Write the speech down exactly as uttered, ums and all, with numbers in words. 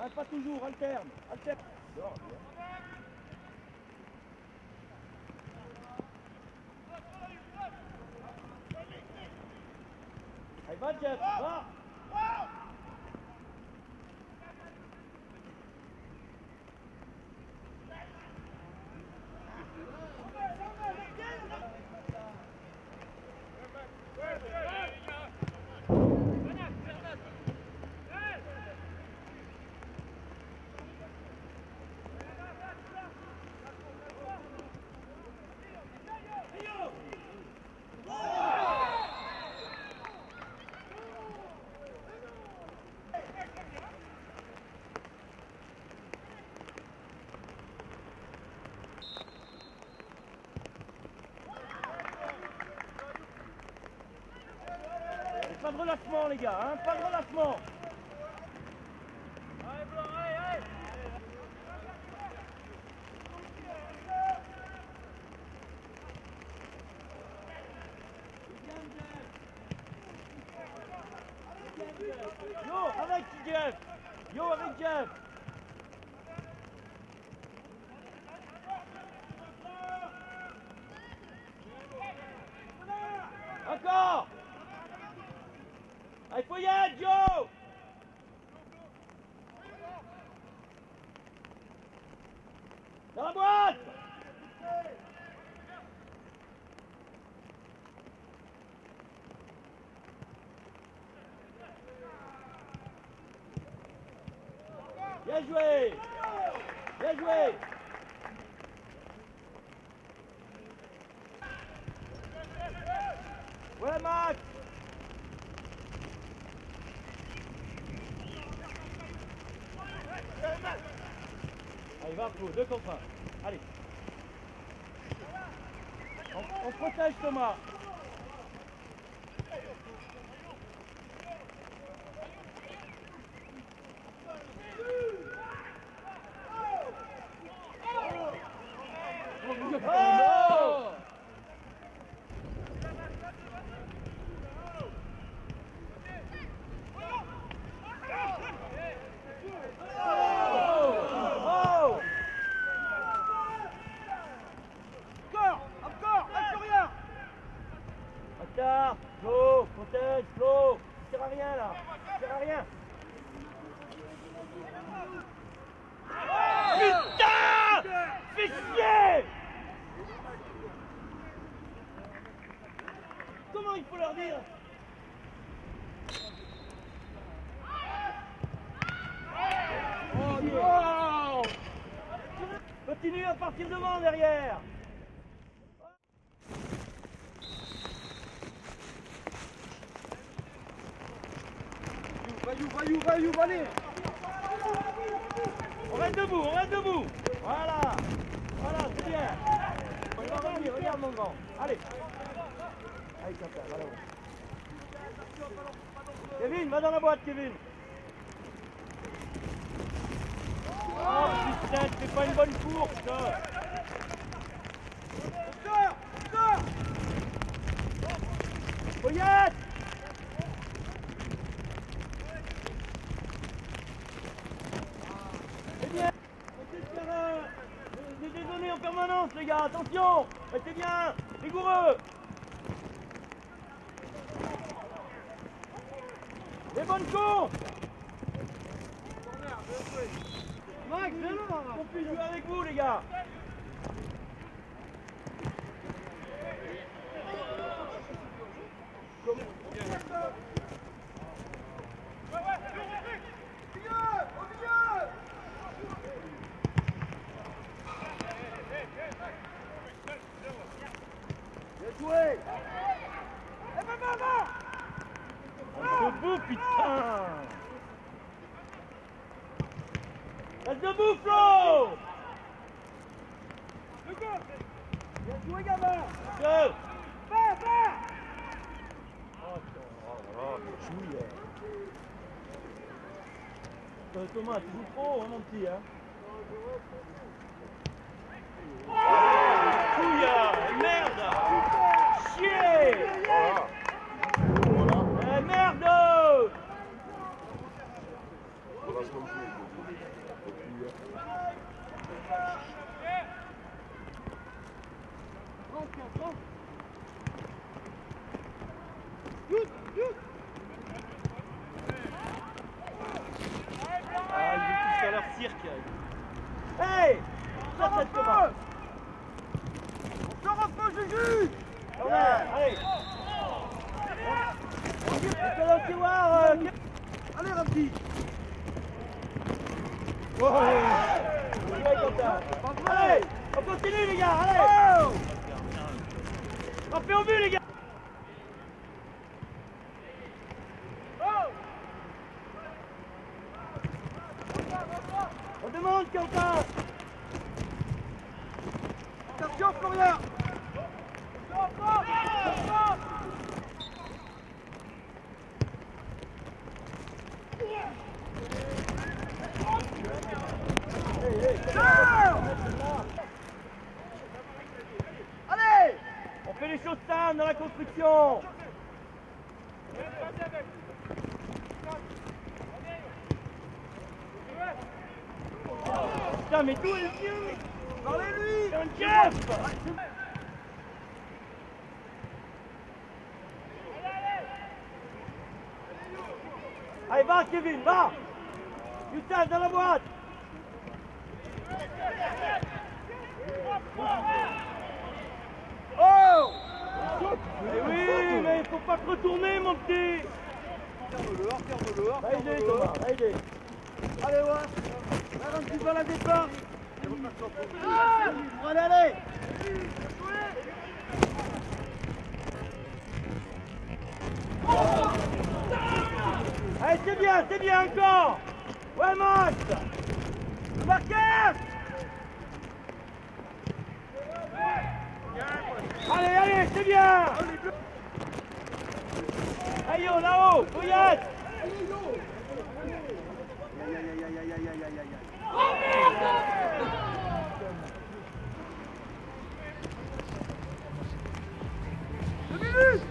Hein, pas toujours, alterne, alterne. Dehors, lui, hein. Allez, va Jeff, va. Pas de relâchement les gars, hein, pas de relâchement. Allez Blanc, allez, allez. Yo, avec Jeff. Yo, avec Jeff. Encore. Allez, faut y être, Joe! Dans la boîte! Bien joué! Bien joué! Ouais, Max! Allez, va, Flo, deux contre un. Allez. On, on protège Thomas. Oh! Flo, protège, Flo, ça sert à rien là, ça sert à rien. Putain! Fais chier! Comment il faut leur dire? Oh non! Continue à partir devant derrière. Vaillou, vaillou, vaillou, allez! On reste debout, on reste debout! Voilà! Voilà, c'est bien! On va revenir, regarde mon grand! Allez! Allez, Quentin, va là-haut! Kevin, va dans la boîte, Kevin! Oh putain, tu fais pas une bonne course! Sors! Sors! Foyette! En permanence les gars, attention, restez bien, rigoureux. Les bonnes courses. Max, viens là, on puisse jouer avec vous les gars. Joué! Eh ben, ben, ben! Debout, putain! Reste debout, Flo! Bien joué, gamin! Deux! Va, va! Oh, oh, chouille! Thomas, tu joues trop, hein, mon petit, hein? Chouille! Merde! Chier! Eh merde! Ah, ils étaient sur leur cirque. Hey! Ça, ça te commence. On sort un peu, Juju. Allez! On peut le voir. euh, Allez, Ramzi. Oh. Allez! On continue, les gars! Allez! Frappez au but, les gars! On demande, Quentin! Attention, Florian. Allez! On fait les choses simples dans la construction! Putain, mais d'où est le vieux? Parlez-lui. C'est un chef! Allez, va, Kevin, va! Youssef, dans la boîte! Oh! Eh oui, mais il faut pas te retourner, mon petit! Ferme-le, ferme-le, Va aider, ferme-le. Thomas, va aider! Allez, ouais. Là, un petit peu à la départ. Allez, allez. Allez, c'est bien, c'est bien encore! Ouais, Max! Le marqueur. Allez, allez, c'est bien! Aïe, là-haut, Fouillette! Aïe, aïe, aïe, aïe, aïe, aïe, aïe, aïe. Deux minutes.